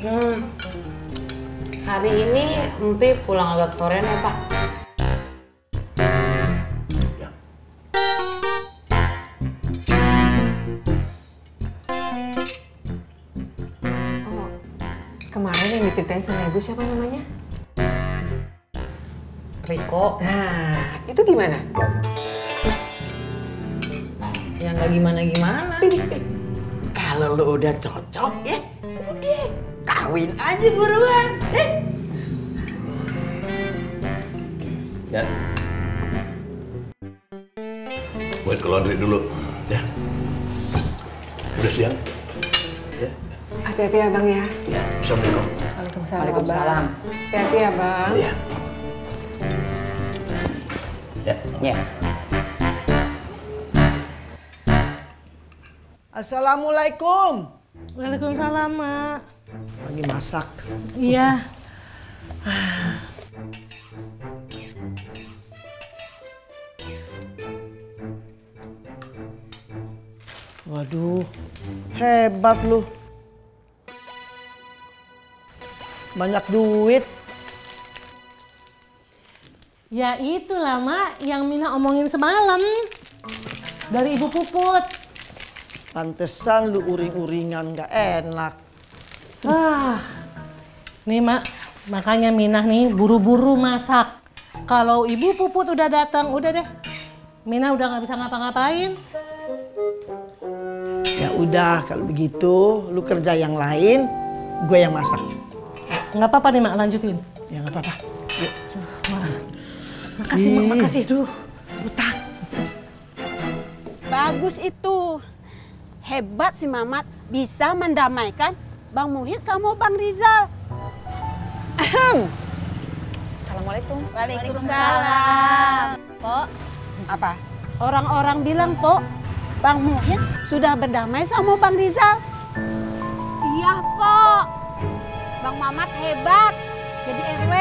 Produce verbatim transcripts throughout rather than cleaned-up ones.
Hmm. Hari ini Empi pulang agak sorean ya, Pak? Ya. Oh, kemarin yang diceritain sama ibu siapa namanya? Riko. Nah, itu gimana? Ya nggak gimana-gimana. Kalau lo udah cocok ya, udah kawin aja buruan. Eh. Ya. Buat ke laundry dulu, ya. Udah siang. Ya. Hati-hati ya Bang ya. Ya, Assalamualaikum. Waalaikumsalam. Waalaikumsalam. Hati-hati ya Bang. Oh, ya. Ya. Ya. Assalamualaikum. Waalaikumsalam, Mak. Lagi masak. Iya. Waduh, hebat lu. Banyak duit. Ya itulah, Mak, yang Mina omongin semalam. Dari Ibu Puput. Pantesan lu uring-uringan gak enak. Ah, nih Mak, makanya Minah nih buru-buru masak. Kalau Ibu Puput udah datang, udah deh. Minah udah nggak bisa ngapa-ngapain. Ya udah, kalau begitu lu kerja yang lain, gue yang masak. Nggak apa-apa nih Mak, lanjutin. Ya nggak apa-apa. Yuk. Makasih Mak, makasih tuh. Utang. Bagus itu. Hebat si Mamat bisa mendamaikan Bang Muhid sama Bang Rizal. Ahem. Assalamualaikum. Waalaikumsalam. Pok, apa? Orang-orang bilang, Pok, Bang Muhid sudah berdamai sama Bang Rizal. Iya, Pok. Bang Mamat hebat jadi R W.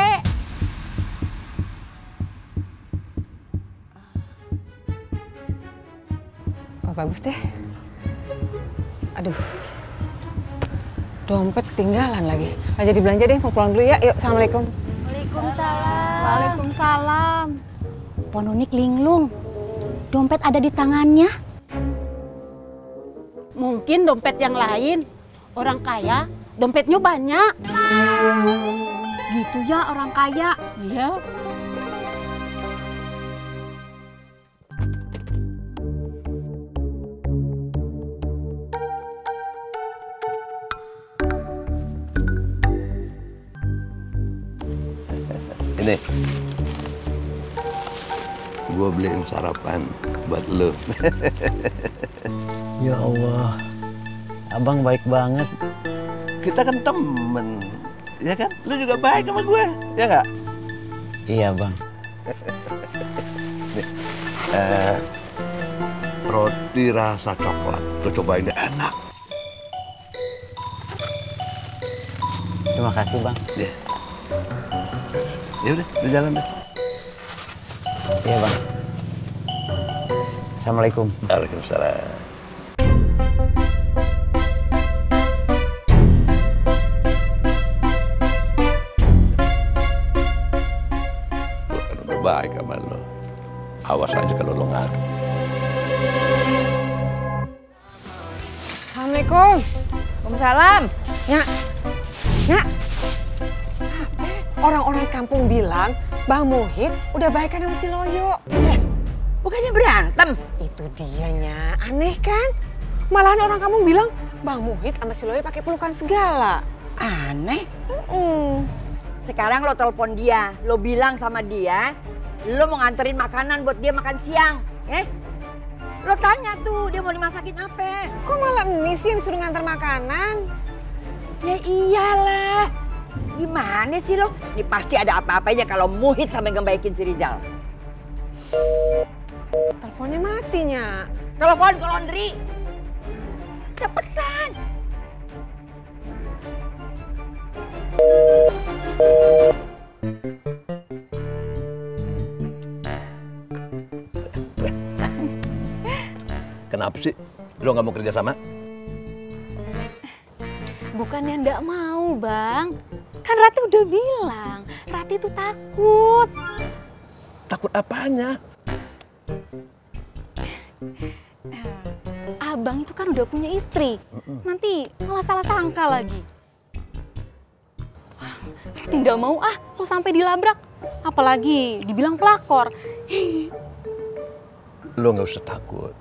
Oh, bagus deh. Aduh. Dompet ketinggalan lagi. Nggak jadi belanja deh, mau pulang dulu ya. Yuk, Assalamualaikum. Waalaikumsalam. Waalaikumsalam. Ponunik linglung. Dompet ada di tangannya. Mungkin dompet yang lain. Orang kaya, dompetnya banyak. Gitu ya orang kaya. Iya. Ini, gue beliin sarapan buat lo. Ya Allah, abang baik banget. Kita kan temen, ya kan? Lu juga baik sama gue, ya nggak? Iya bang. Nih, eh, roti rasa coklat, lo cobain deh, enak. Terima kasih bang. Ya, ya udah, lu jalan deh. Iya bang. Assalamualaikum. Waalaikumsalam. Gue kan udah baik sama lo. Awas aja kalau lo ngaku. Assalamualaikum. Waalaikumsalam. Nyak. Nyak. Orang-orang kampung bilang Bang Muhid udah baikan sama si Loyo. Eh, bukannya berantem? Itu dianya, aneh kan? Malahan orang kampung bilang Bang Muhid sama si Loyo pakai pelukan segala. Aneh. Mm. Sekarang lo telepon dia, lo bilang sama dia, lo mau nganterin makanan buat dia makan siang, eh? Lo tanya tuh dia mau dimasakin apa? Kok malah ini sih yang disuruh ngantar makanan? Ya iyalah. Gimana sih lo? Ini pasti ada apa-apanya kalau Muhid sampai ngebaikin si Rizal. Teleponnya matinya. Telepon ke laundry. Cepetan. Kenapa sih lo nggak mau kerja sama? Bukannya ndak mau, Bang. Kan Rati udah bilang, Rati itu takut. Takut apanya? Abang itu kan udah punya istri. Nanti malah salah sangka lagi. Rati ndak mau ah, kalau sampai dilabrak. Apalagi dibilang pelakor. Lo nggak usah takut.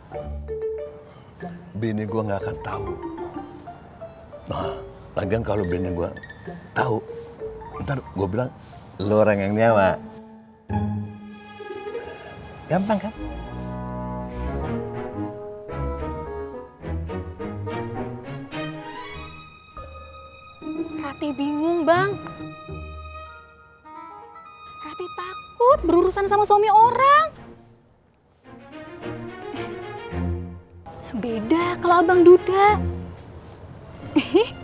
Bini gue nggak akan tahu. Nah, lagian kalau bini gue tahu, ntar gue bilang lo orang yang nyawa. Gampang kan? Rati bingung, Bang. Rati takut berurusan sama suami orang. Beda kalau Abang duda.